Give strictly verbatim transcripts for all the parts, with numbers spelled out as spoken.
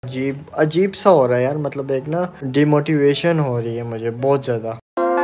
अजीब अजीब सा हो रहा है यार, मतलब एक ना डिमोटिवेशन हो रही है मुझे बहुत ज़्यादा।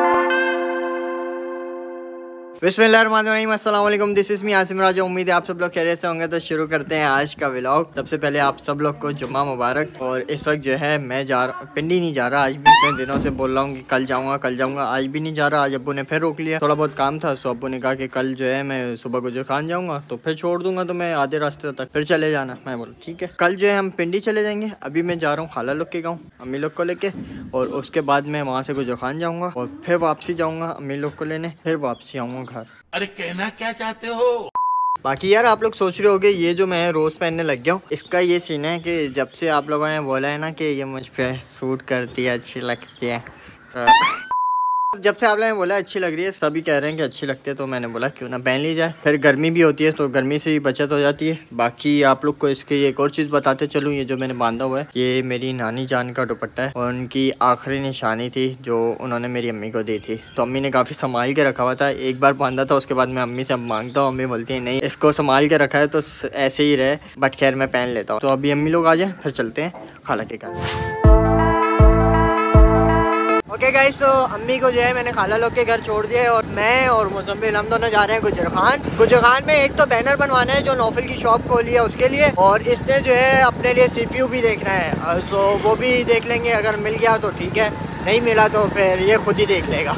बिस्मिल्लाहिर्रहमानिर्रहीम, अस्सलाम वालेकुम, this is me Asim Raja. उम्मीद है आप सब लोग खैरियत से होंगे। तो शुरू करते हैं आज का व्लॉग। सबसे पहले आप सब लोग को जुम्मा मुबारक। और इस वक्त जो है मैं जा रहा पिंडी नहीं जा रहा आज भी। इतने दिनों से बोल रहा हूँ कि कल जाऊँगा कल जाऊँगा, आज भी नहीं जा रहा। आज अब्बू ने फिर रोक लिया, थोड़ा बहुत काम था। सो अब्बू ने कहा कि कल जो है मैं सुबह गुजर खान जाऊँगा, तो फिर छोड़ दूंगा तो मैं आधे रास्ते तक, फिर चले जाना। मैं बोला ठीक है, कल जो है हम पिंडी चले जाएंगे। अभी मैं जा रहा हूँ खाला लोग के गाँव, अम्मी लोग को लेके, और उसके बाद मैं वहाँ से गुजर खान जाऊँगा और फिर वापसी जाऊँगा अम्मी लोग को लेने, फिर वापसी आऊँगा घर। अरे कहना क्या चाहते हो? बाकी यार आप लोग सोच रहे होगे ये जो मैं रोज़ पहनने लग गया हूँ, इसका ये सीन है कि जब से आप लोगों ने बोला है ना कि ये मुझ पे सूट करती है, अच्छी लगती है, तो जब से आप लोगों ने बोला अच्छी लग रही है, सभी कह रहे हैं कि अच्छी लगती है, तो मैंने बोला क्यों ना पहन ली जाए। फिर गर्मी भी होती है तो गर्मी से भी बचत हो जाती है। बाकी आप लोग को इसकी एक और चीज़ बताते चलूँ, ये जो मैंने बांधा हुआ है ये मेरी नानी जान का दुपट्टा है, और उनकी आखिरी निशानी थी जो उन्होंने मेरी अम्मी को दी थी। तो अम्मी ने काफ़ी संभाल के रखा हुआ था। एक बार बांधा था, उसके बाद मैं अम्मी से मांगता हूँ, अम्मी बोलती है नहीं इसको संभाल के रखा है तो ऐसे ही रहे, बट खैर मैं पहन लेता हूँ। तो अभी अम्मी लोग आ जाए फिर चलते हैं खाला के घर। ओके गाइस, तो अम्मी को जो है मैंने खाला लोग के घर छोड़ दिया है, और मैं और मुजम्मिल हम दोनों जा रहे हैं गुजर खान। गुजर खान में एक तो बैनर बनवाना है जो नौफिल की शॉप खोली है उसके लिए, और इसने जो है अपने लिए सीपीयू भी देखना है। सो वो भी देख लेंगे, अगर मिल गया तो ठीक है, नहीं मिला तो फिर ये खुद ही देख लेगा।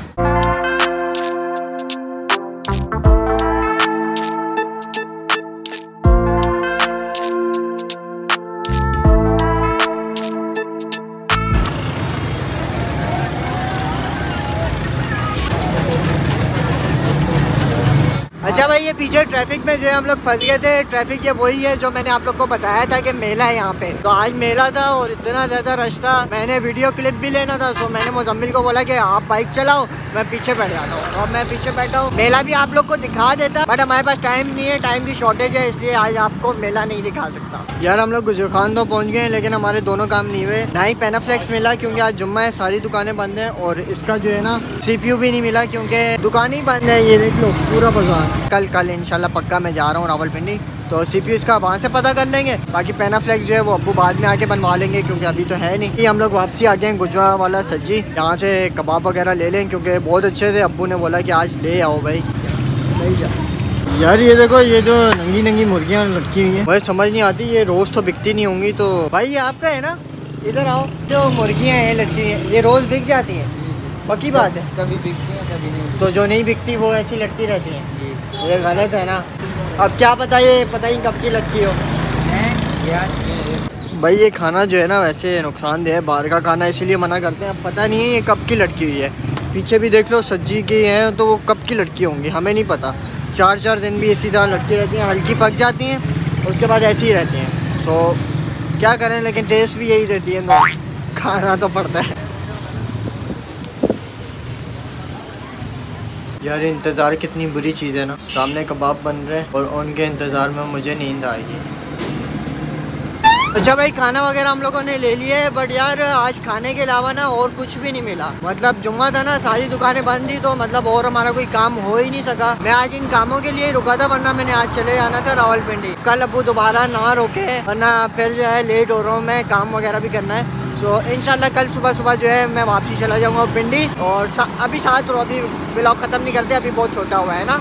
अच्छा भाई, ये पीछे ट्रैफिक में जो है हम लोग फंस गए थे। ट्रैफिक ये वही है जो मैंने आप लोग को बताया था कि मेला है यहाँ पे। तो आज मेला था और इतना ज़्यादा रश था, मैंने वीडियो क्लिप भी लेना था। सो मैंने मुजम्मिल को बोला कि आप बाइक चलाओ, मैं पीछे बैठ जाता हूँ, और मैं पीछे बैठा हूँ। मेला भी आप लोग को दिखा देता, बट हमारे पास टाइम नहीं है, टाइम की शॉर्टेज है, इसलिए आज आपको मेला नहीं दिखा सकता। यार हम लोग गुजर खान तो पहुँच गए, लेकिन हमारे दोनों काम नहीं हुए। ना ही पेनाफ्लेक्स मिला क्योंकि आज जुम्मा है, सारी दुकानें बंद हैं, और इसका जो है ना सीपीयू भी नहीं मिला क्योंकि दुकान ही बंद है। ये देख लो पूरा बाजार। कल कल इंशाल्लाह पक्का मैं जा रहा हूँ रावलपिंडी, तो सीपीयू इसका वहाँ से पता कर लेंगे। बाकी पेनाफ्लेक्स जो है वो अब्बू बाद में आके बनवा लेंगे क्योंकि अभी तो है नहीं। हम लोग वापसी आ गए हैं गुजरावाला सज्जी, यहाँ से कबाब वगैरह ले लें क्योंकि बहुत अच्छे थे। अब्बू ने बोला कि आज ले आओ भाई, नहीं जा। यार ये देखो, ये जो नंगी नंगी मुर्गियाँ लटकी हुई हैं, मुझे समझ नहीं आती, ये रोज़ तो बिकती नहीं होंगी। तो भाई ये आपका है ना, इधर आओ। जो मुर्गियाँ हैं लटकी हुई हैं, ये रोज़ बिक जाती हैं? पक्की बात है, कभी बिकती हैं कभी नहीं। तो जो नहीं बिकती वो ऐसी लटकी रहती हैं? ये गलत है ना। अब क्या पता ये पता ही कब की लटकी हो। भाई ये खाना जो है ना वैसे नुकसानदेह है, बाहर का खाना, इसीलिए मना करते हैं। अब पता नहीं है ये कब की लटकी हुई है। पीछे भी देख लो सज्जी की हैं, तो वो कब की लटकी होंगी हमें नहीं पता। चार चार दिन भी इसी तरह लटकी रहती हैं, हल्की पक जाती हैं, उसके बाद ऐसी ही रहती हैं। सो क्या करें, लेकिन टेस्ट भी यही देती है, तो खाना तो पड़ता है। यार इंतज़ार कितनी बुरी चीज़ है ना, सामने कबाब बन रहे हैं और उनके इंतज़ार में मुझे नींद आएगी। अच्छा भाई, खाना वगैरह हम लोगों ने ले लिया है, बट यार आज खाने के अलावा ना और कुछ भी नहीं मिला। मतलब जुम्मा था ना, सारी दुकानें बंद थी, तो मतलब और हमारा कोई काम हो ही नहीं सका। मैं आज इन कामों के लिए रुका था, वरना मैंने आज चले जाना था रावलपिंडी। कल अब्बू दोबारा ना रोके, वरना फिर जो है लेट हो रहा हूँ मैं, काम वगैरह भी करना है। सो इंशाल्लाह कल सुबह सुबह जो है मैं वापसी चला जाऊँगा पिंडी। और सा, अभी साथ रो, अभी व्लॉग ख़त्म नहीं करते, अभी बहुत छोटा हुआ है ना।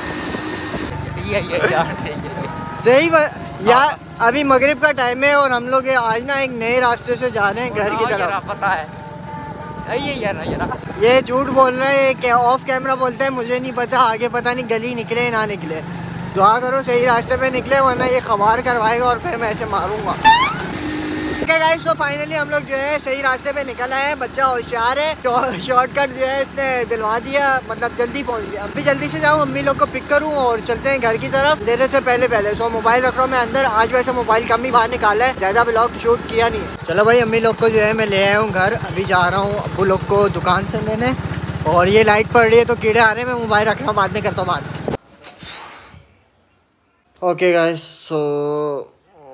सही यार, अभी मगरिब का टाइम है और हम लोग आज ना एक नए रास्ते से जा रहे हैं घर की तरफ। पता है ये यार यार ये झूठ बोल रहे हैं कि ऑफ कैमरा बोलते हैं, मुझे नहीं पता, आगे पता नहीं गली निकले ना निकले। दुआ करो सही रास्ते पे निकले, वरना ये खबार करवाएगा और फिर मैं ऐसे मारूंगा। ओके गाइस, तो फाइनली हम लोग जो है सही रास्ते पे निकल आए हैं। बच्चा होशियार है, शॉर्टकट जो है इसने दिलवा दिया, मतलब जल्दी पहुंच गया। अभी जल्दी से जाऊँ, अम्मी लोग को पिक करूँ और चलते हैं घर की तरफ देने से पहले पहले। सो मोबाइल रख रहा हूँ मैं अंदर, आज वैसे मोबाइल कम ही बाहर निकाला है, ज़्यादा व्लॉग शूट किया नहीं। चलो भाई, अम्मी लोग को जो है मैं ले आया हूँ घर। अभी जा रहा हूँ अब्बू लोग को दुकान से लेने, और ये लाइट पड़ रही है तो कीड़े आ रहे हैं, मैं मोबाइल रख रहा हूँ, बाद में करता हूँ बात। Okay guys, so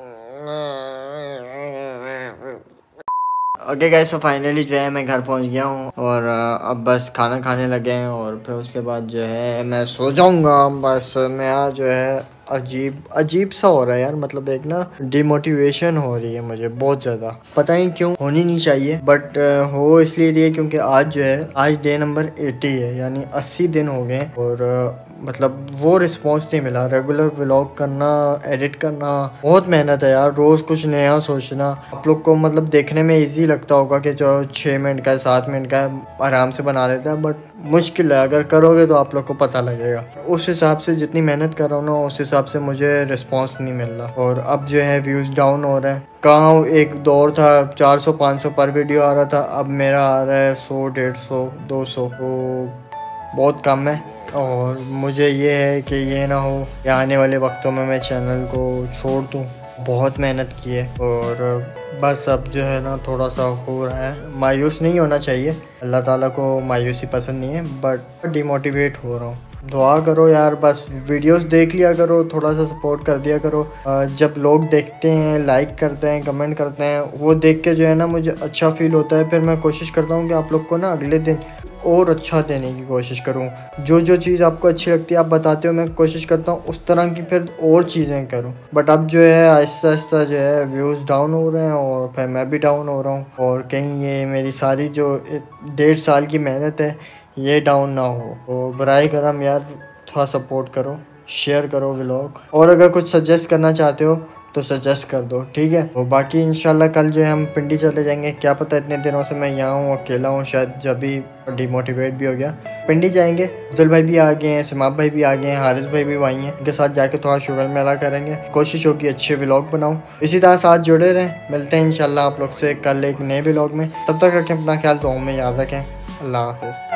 okay guys, so finally जो है मैं घर पहुंच गया हूँ, और अब बस खाना खाने लगे हैं, और फिर उसके बाद जो है मैं सो जाऊंगा। बस मैं जो है अजीब अजीब सा हो रहा है यार, मतलब एक ना डिमोटिवेशन हो रही है मुझे बहुत ज़्यादा, पता नहीं क्यों, होनी नहीं चाहिए बट हो इसलिए रही है क्योंकि आज जो है आज डे नंबर अस्सी है, यानी अस्सी दिन हो गए और मतलब वो रिस्पॉन्स नहीं मिला। रेगुलर व्लॉग करना, एडिट करना बहुत मेहनत है यार, रोज़ कुछ नया सोचना। आप लोग को मतलब देखने में इजी लगता होगा कि जो छः मिनट का है सात मिनट का है आराम से बना देता है, बट मुश्किल है, अगर करोगे तो आप लोग को पता लगेगा। उस हिसाब से जितनी मेहनत कर रहा हूँ ना उस हिसाब से मुझे रिस्पॉन्स नहीं मिल रहा और अब जो है व्यूज़ डाउन हो रहे हैं। कहाँ एक दौर था चार सौ पाँच सौ पर वीडियो आ रहा था, अब मेरा आ रहा है सौ डेढ़ सौ दो सौ, तो बहुत कम है। और मुझे ये है कि ये ना हो कि आने वाले वक्तों में मैं चैनल को छोड़ दूँ, बहुत मेहनत की है और बस अब जो है ना थोड़ा सा हो रहा है। मायूस नहीं होना चाहिए, अल्लाह ताला को मायूसी पसंद नहीं है, बट डिमोटिवेट हो रहा हूँ। दुआ करो यार, बस वीडियोस देख लिया करो, थोड़ा सा सपोर्ट कर दिया करो। जब लोग देखते हैं, लाइक करते हैं, कमेंट करते हैं, वो देख के जो है ना मुझे अच्छा फील होता है। फिर मैं कोशिश करता हूँ कि आप लोग को ना अगले दिन और अच्छा देने की कोशिश करूं। जो जो चीज़ आपको अच्छी लगती है आप बताते हो, मैं कोशिश करता हूं उस तरह की फिर और चीज़ें करूं। बट अब जो है आहिस्ता आहिस्ता जो है व्यूज़ डाउन हो रहे हैं और फिर मैं भी डाउन हो रहा हूं और कहीं ये मेरी सारी जो डेढ़ साल की मेहनत है ये डाउन ना हो। तो बराए करम यार थोड़ा सपोर्ट करो, शेयर करो व्लॉग, और अगर कुछ सजेस्ट करना चाहते हो तो सजेस्ट कर दो, ठीक है। तो बाकी इंशाल्लाह कल जो है हम पिंडी चले जाएंगे। क्या पता इतने दिनों से मैं यहाँ हूँ, अकेला हूँ, शायद जब भी डिमोटिवेट भी हो गया पिंडी जाएंगे। अब्दुल भाई भी आ गए हैं, सिमाब भाई भी आ गए हैं, हारिस भाई भी वहीं हैं, उनके साथ जाके थोड़ा शुगर मेला करेंगे। कोशिश होगी अच्छे व्लॉग बनाऊँ, इसी तरह साथ जुड़े रहें। मिलते हैं इंशाल्लाह आप लोग से कल एक नए व्लॉग में। तब तक रखें अपना ख्याल, दुआओं में याद रखें। अल्लाह हाफिज़।